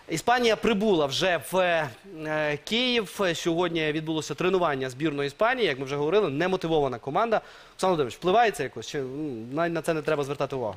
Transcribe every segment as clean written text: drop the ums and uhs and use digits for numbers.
Іспанія прибула вже в Київ. Сьогодні відбулося тренування збірної Іспанії, як ми вже говорили, немотивована команда. Олександр Володимирович, впливає це якось? Чи навіть на це не треба звертати увагу?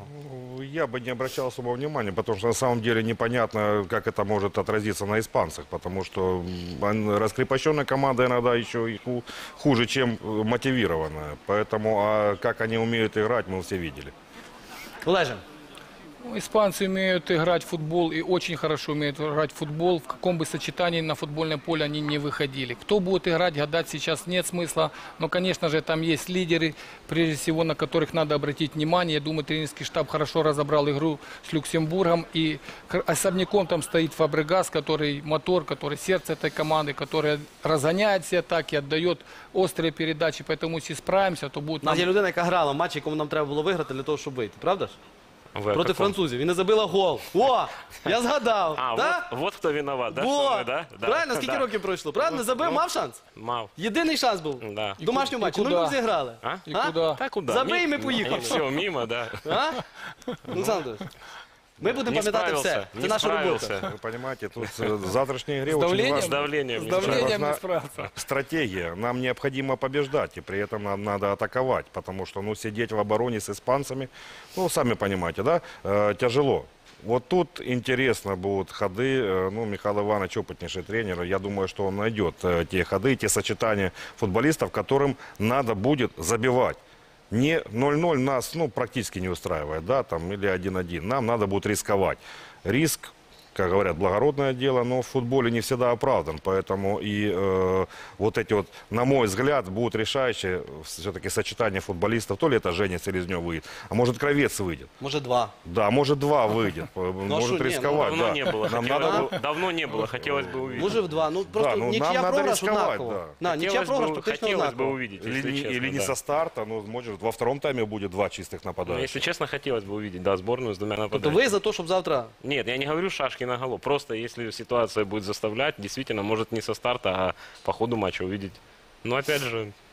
Я бы не обращал особого внимания, потому что на самом деле непонятно, как это может отразиться на испанцах, потому что раскрепощенная команда иногда еще и хуже, чем мотивированная. Поэтому как они умеют играть, мы все видели. Олеже. Ну, испанцы умеют играть в футбол и очень хорошо умеют играть в футбол. В каком бы сочетании на футбольное поле они не выходили. Кто будет играть, гадать сейчас нет смысла. Но, конечно же, там есть лидеры, прежде всего, на которых надо обратить внимание. Я думаю, тренерский штаб хорошо разобрал игру с Люксембургом. И особняком там стоит Фабрегас, который мотор, который сердце этой команды, который разгоняет все атаки, отдает острые передачи. Поэтому, если справимся, то будет... У нас є людина, яка грала в матчі, якому нам треба було виграти для того, щоб вийти. Правда ж? Проти французів. І не забила гол. О, я згадав. Вот хто виноват, да? Правильно, скільки років пройшло? Правильно, не забив, мав шанс? Мав. Єдиний шанс був. В домашньому матчі. куди? Ну, ми зіграли. И куда? Так куда? Забий, ми поїхали. И все, мимо, да. Олександр Анатолійович, ми будемо пам'ятати все. Це не наша робота. справился. Вы понимаете, тут в завтрашней игре С очень давлением? важна С давлением. С не давлением важна не справиться. стратегия. Нам необходимо побеждать, и при этом нам надо атаковать, потому что сидеть в обороне с испанцами, сами понимаете, да, тяжело. Вот тут интересно будут ходы. Михаил Иванович опытнейший тренер. Я думаю, что он найдет те ходы, те сочетания футболистов, которым надо будет забивать. Не 0-0 нас практически не устраивает, да, там, или 1-1. Нам надо будет рисковать. Риск, как говорят, благородное дело, но в футболе не всегда оправдан. Поэтому и вот эти вот, на мой взгляд, будут решающие все-таки сочетания футболистов. То ли это Женя Селезнев выйдет, а может Кровец выйдет. Може, два. Да, может два выйдет. Может шо, рисковать. Давно да. не было. Нам Хотелось надо... бы- Давно не было, хотелось бы увидеть. Може, в два. Ну, просто нам нічия надо програш рисковать, однаково. да. Нічия програш практично Хотелось бы однаково. увидеть, Или, если честно. или не да. со старта, может во втором тайме будет два чистых Но, нападающих. если честно, хотелось бы увидеть, да, сборную с двумя Тобто нападающими. ви за те, щоб завтра... Нет, я не говорю шашки на голову. Просто если ситуация будет заставлять, действительно, может не со старта, а по ходу матча увидеть. Но опять же,